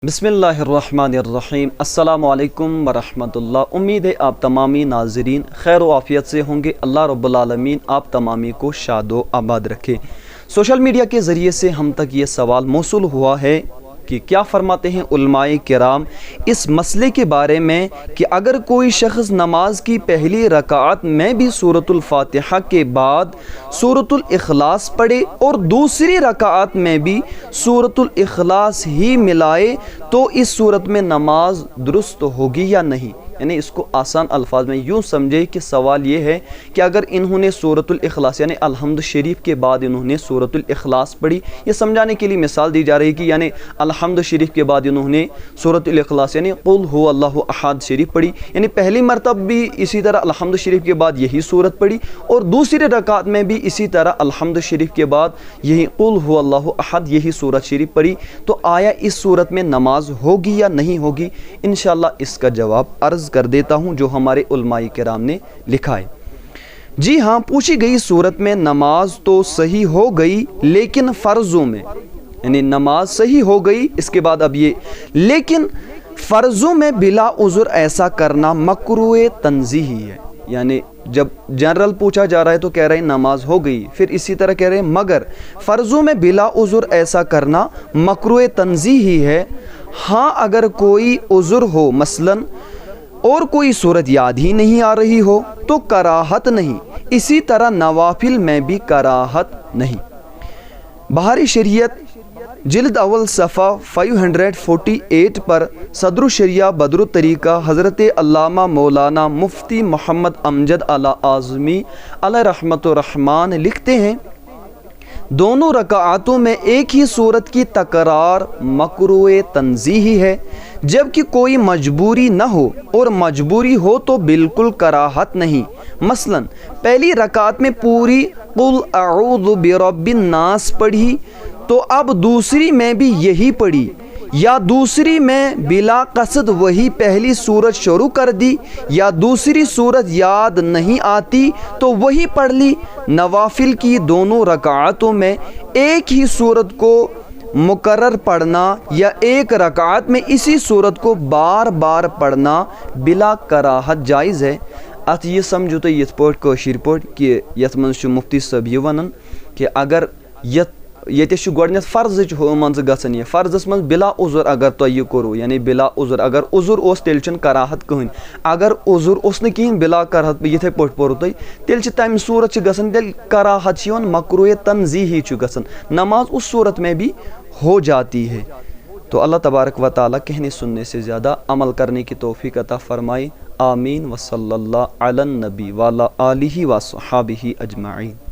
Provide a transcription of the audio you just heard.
بسم اللہ الرحمن الرحیم۔ السلام علیکم ورحمۃ اللہ۔ امید ہے آپ تمامی ناظرین خیر و عافیت سے ہوں گے۔ اللہ رب العالمین آپ تمامی کو شاد و آباد رکھے۔ سوشل میڈیا کے ذریعے سے ہم تک یہ سوال موصول ہوا ہے کہ کیا فرماتے ہیں علماء کرام اس مسئلے کے بارے میں کہ اگر کوئی شخص نماز کی پہلی رکعت میں بھی سورۃ الفاتحہ کے بعد سورۃ الاخلاص پڑھے اور دوسری رکعت میں بھی سورۃ الاخلاص ہی ملائے تو اس صورت میں نماز درست ہوگی یا نہیں؟ یعنی اس کو آسان الفاظ میں یوں سمجھے کہ سوال یہ ہے کہ اگر انہوں نے سورۃ الاخلاص یعنی الحمد شریف کے بعد انہوں نے سورۃ الاخلاص پڑھی، یہ سمجھانے کے لیے مثال دی جا رہی ہے کہ یعنی الحمد شریف کے بعد انہوں نے سورۃ الاخلاص یعنی قل هو اللہ احد شریف پڑھی، یعنی پہلی مرتبہ بھی اسی طرح الحمد شریف کے بعد یہی سورت پڑھی اور دوسری رکعت میں بھی اسی طرح الحمد شریف کے بعد یہی قل هو اللہ احد یہی سورت شریف پڑھی، تو آیا اس صورت میں نماز ہوگی یا نہیں ہوگی؟ انشاءاللہ اس کا جواب عرض کر دیتا ہوں جو ہمارے علماء کرام نے لکھا ہے۔ جی ہاں، پوچھی گئی صورت میں نماز تو صحیح ہو گئی لیکن فرضوں میں، یعنی نماز صحیح ہو گئی، اس کے بعد اب یہ لیکن فرضوں میں بلا عذر ایسا کرنا مکروہ تنزیہی ہے۔ یعنی جب جنرل پوچھا جا رہا ہے تو کہہ رہے ہیں نماز ہو گئی، پھر اسی طرح کہہ رہے ہیں مگر فرضوں میں بلا عذر ایسا کرنا مکروہ تنزیہی ہے۔ ہاں اگر کوئی عذر ہو، مثلاً اور کوئی صورت یاد ہی نہیں آ رہی ہو تو کراہت نہیں، اسی طرح نوافل میں بھی کراہت نہیں۔ بہار شریعت جلد اول صفحہ 548 پر صدر الشریعہ بدر الطریقہ حضرت علامہ مولانا مفتی محمد امجد علی اعظمی علیہ رحمت الرحمن لکھتے ہیں دونوں رکعاتوں میں ایک ہی صورت کی تکرار مکروہ تنزیہی ہے، جبکہ کوئی مجبوری نہ ہو، اور مجبوری ہو تو بالکل کراہت نہیں۔ مثلا پہلی رکعت میں پوری قل اعوذ برب الناس پڑھی تو اب دوسری میں بھی یہی پڑھی، یا دوسری میں بلا قصد وہی پہلی صورت شروع کر دی، یا دوسری صورت یاد نہیں آتی تو وہی پڑھ لی۔ نوافل کی دونوں رکعاتوں میں ایک ہی صورت کو مکرر پڑھنا یا ایک رکعت میں اسی صورت کو بار بار پڑھنا بلا کراہت جائز ہے۔ ات یہ سمجھو تو یت پوٹ کوشر پوٹ کہ یت منز مفتی صاحب یہ ونن کہ اگر یہ گۄڈنیٚتھ فرضٕچ منٛز گژھان یہ فرضس منٛز بلا عذر اگر تۄہہِ یہِ کوٚروٕ یعنی بلا عذر اگر عذر اوس تیٚلہِ چھُنہٕ کراہت کٕہٕنۍ، اگر عذر اوس نہٕ کِہیٖنۍ بلا کراہت یِتھے پٲٹھۍ پوٚرُو تۄہہِ تیٚلہِ چھِ تَمہِ صوٗرت چھِ گژھان تیٚلہِ کراہت چھِ یِوان مکروہ تنزیہی چھُ گژھان، نماز اس صورت میں بھی ہو جاتی ہے۔ تو اللہ تبارک و تعالیٰ کہنے سننے سے زیادہ عمل کرنے کی توفیق عطا فرمائے، آمین۔ وصلی اللہ علی النبی وعلی آلہ وصحبہ اجمعین۔